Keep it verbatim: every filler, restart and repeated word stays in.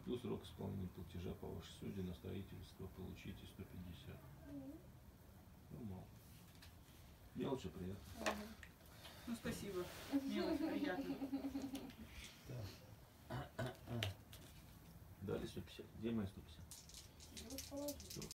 плюс срок исполнения платежа по вашей суде на строительство получите сто пятьдесят. Ну, мало. Мелочи приятно. Ну, спасибо. Мне очень приятно. Дали сто пятьдесят. Где мои сто пятьдесят?